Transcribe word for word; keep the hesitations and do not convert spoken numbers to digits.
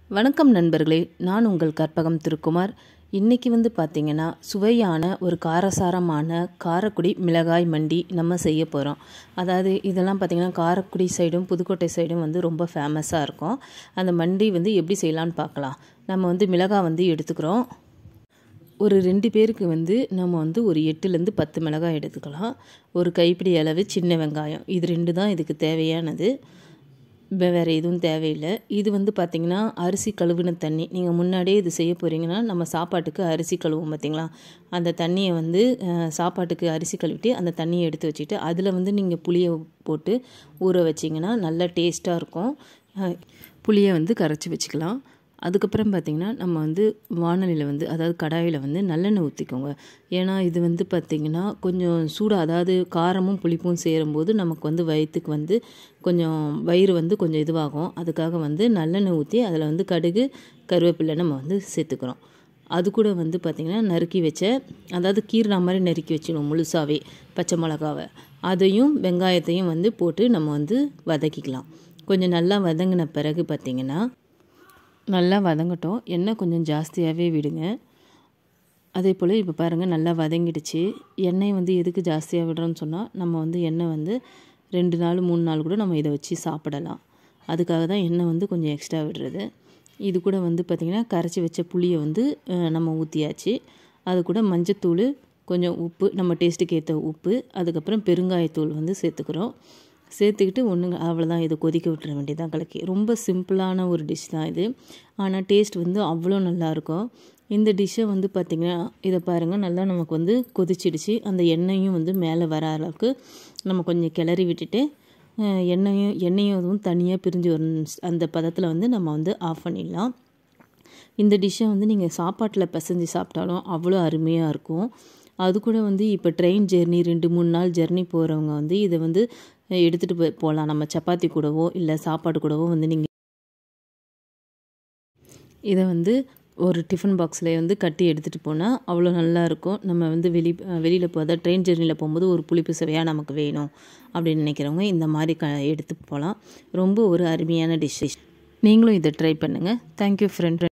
வணக்கம் நண்பர்களே, நான் உங்கள் கற்பகம் திருக்குமார். இன்றைக்கி வந்து பார்த்திங்கன்னா சுவையான ஒரு காரசாரமான காரைக்குடி மிளகாய் மண்டி நம்ம செய்ய போகிறோம். அதாவது இதெல்லாம் பார்த்திங்கன்னா காரைக்குடி சைடும் புதுக்கோட்டை சைடும் வந்து ரொம்ப ஃபேமஸாக இருக்கும். அந்த மண்டி வந்து எப்படி செய்யலான்னு பார்க்கலாம். நம்ம வந்து மிளகாய் வந்து எடுத்துக்கிறோம். ஒரு ரெண்டு பேருக்கு வந்து நம்ம வந்து ஒரு எட்டுலேருந்து பத்து மிளகாய் எடுத்துக்கலாம். ஒரு கைப்பிடி அளவு சின்ன வெங்காயம், இது ரெண்டு தான் இதுக்கு தேவையானது. வேறு எதுவும் தேவையில்லை. இது வந்து பார்த்திங்கன்னா அரிசி கழுவின தண்ணி. நீங்கள் முன்னாடியே இது செய்ய போகிறீங்கன்னா நம்ம சாப்பாட்டுக்கு அரிசி கழுவோம் பார்த்திங்களா, அந்த தண்ணியை வந்து சாப்பாட்டுக்கு அரிசி கழுவிட்டு அந்த தண்ணியை எடுத்து வச்சுட்டு அதில் வந்து நீங்கள் புளியை போட்டு ஊற வச்சிங்கன்னா நல்லா டேஸ்ட்டாக இருக்கும். புளியை வந்து கரைச்சி வச்சுக்கலாம். அதுக்கப்புறம் பார்த்திங்கன்னா நம்ம வந்து வானலியில் வந்து அதாவது கடாயில் வந்து நல்லெண்ணெய் ஊற்றிக்கோங்க. ஏன்னா இது வந்து பார்த்திங்கன்னா கொஞ்சம் சூடாக, அதாவது காரமும் புளிப்பும் சேரும்போது நமக்கு வந்து வயிற்றுக்கு வந்து கொஞ்சம் வயிறு வந்து கொஞ்சம் இதுவாகும். அதுக்காக வந்து நல்லெண்ணெய் ஊற்றி அதில் வந்து கடுகு கருவேப்பிலை நம்ம வந்து சேர்த்துக்கிறோம். அது கூட வந்து பார்த்திங்கன்னா நறுக்கி வச்ச, அதாவது கீரை மாதிரி நறுக்கி வச்சிடணும் முழுசாகவே பச்சை மிளகாவை, அதையும் வெங்காயத்தையும் வந்து போட்டு நம்ம வந்து வதக்கிக்கலாம். கொஞ்சம் நல்லா வதங்கின பிறகு பார்த்திங்கன்னா நல்லா வதங்கட்டும். எண்ணெய் கொஞ்சம் ஜாஸ்தியாகவே விடுங்க. அதே போல் இப்போ பாருங்கள் நல்லா வதங்கிடுச்சு. எண்ணெய் வந்து எதுக்கு ஜாஸ்தியாக விடுறோன்னு சொன்னால் நம்ம வந்து எண்ணெய் வந்து ரெண்டு நாள் மூணு நாள் கூட நம்ம இதை வச்சு சாப்பிடலாம். அதுக்காக தான் எண்ணெய் வந்து கொஞ்சம் எக்ஸ்ட்ரா விடுறது. இது கூட வந்து பார்த்திங்கன்னா கரைச்சி வச்ச புளியை வந்து நம்ம ஊற்றியாச்சு. அது கூட மஞ்சத்தூள், கொஞ்சம் உப்பு, நம்ம டேஸ்ட்டுக்கு ஏற்ற உப்பு, அதுக்கப்புறம் பெருங்காயத்தூள் வந்து சேர்த்துக்கிறோம். சேர்த்துக்கிட்டு ஒன்றுங்க அவ்வளோதான், இதை கொதிக்க விட்டுற வேண்டியதான் கலக்கி. ரொம்ப சிம்பிளான ஒரு டிஷ் தான் இது, ஆனால் டேஸ்ட் வந்து அவ்வளோ நல்லாயிருக்கும். இந்த டிஷ்ஷை வந்து பார்த்திங்கன்னா இதை பாருங்கள் நல்லா நமக்கு வந்து கொதிச்சிடுச்சு. அந்த எண்ணெயும் வந்து மேலே வர அளவுக்கு நம்ம கொஞ்சம் கிளறி விட்டுட்டு எண்ணெயும் எண்ணெயும் அதுவும் தனியாக பிரிஞ்சு வரும் அந்த பதத்தில் வந்து நம்ம வந்து ஆஃப் பண்ணிடலாம். இந்த டிஷ்ஷை வந்து நீங்கள் சாப்பாட்டில் பிசைஞ்சு சாப்பிட்டாலும் அவ்வளோ அருமையாக இருக்கும். அது கூட வந்து இப்போ ட்ரெயின் ஜெர்னி ரெண்டு மூணு நாள் ஜெர்னி போகிறவங்க வந்து இதை வந்து எடுத்துகிட்டு போய் போகலாம். நம்ம சப்பாத்தி கூடவோ இல்லை சாப்பாடு கூடவோ வந்து நீங்கள் இதை வந்து ஒரு டிஃபன் பாக்ஸில் வந்து கட்டி எடுத்துகிட்டு போனால் அவ்வளோ நல்லாயிருக்கும். நம்ம வந்து வெளி வெளியில் போகிறத ட்ரெயின் ஜெர்னியில் போகும்போது ஒரு புளிப்பு சுவையாக நமக்கு வேணும் அப்படின்னு நினைக்கிறவங்க இந்த மாதிரி க எடுத்து போகலாம். ரொம்ப ஒரு அருமையான டிஷ். நீங்களும் இதை ட்ரை பண்ணுங்கள். Thank you friend.